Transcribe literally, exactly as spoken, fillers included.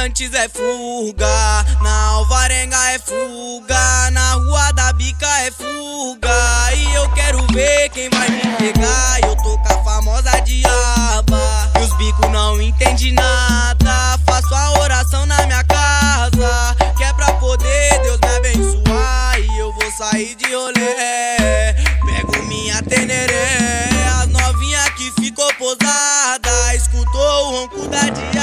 Bandeirantes é fuga, na Alvarenga é fuga, na Rua da Bica é fuga. E eu quero ver quem vai me pegar. Eu tô com a famosa diaba e os bicos não entendem nada. Faço a oração na minha casa, que é pra poder Deus me abençoar. E eu vou sair de rolê, pego minha teneré. As novinha que ficou posada escutou o ronco da diaba.